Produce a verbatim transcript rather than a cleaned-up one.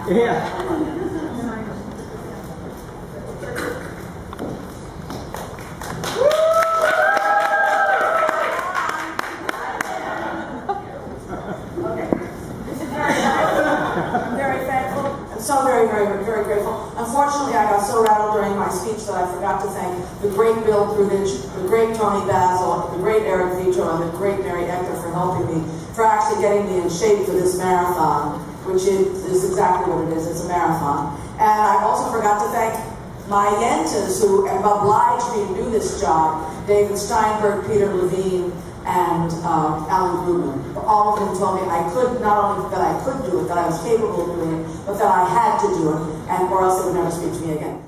Yeah. So very, very, very grateful. Unfortunately, I got so rattled during my speech that I forgot to thank the great Bill Prudich, the great Tony Basil, the great Eric Vito, and the great Mary Ector for helping me, for actually getting me in shape for this marathon, which is, is exactly what it is. It's a marathon. And I also forgot to thank my yentas who have obliged me to do this job: David Steinberg, Peter Levine, and uh, Alan Grubman. All of them told me I could, not only that I could do it, that I was capable of doing it, but that I had to do it, and or else they would never speak to me again.